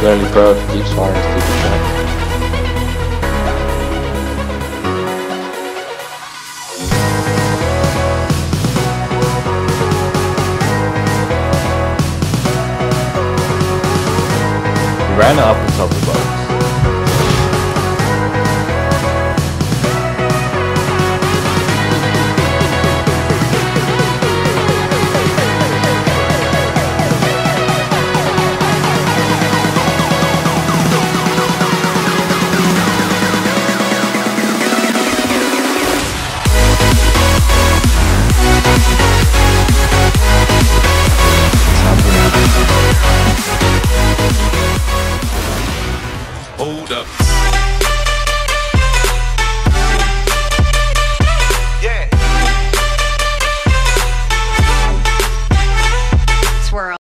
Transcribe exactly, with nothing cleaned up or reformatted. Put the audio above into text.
Really proud of Geeks Fire and Stupid Chat. Ran up on top of the box. Hold up.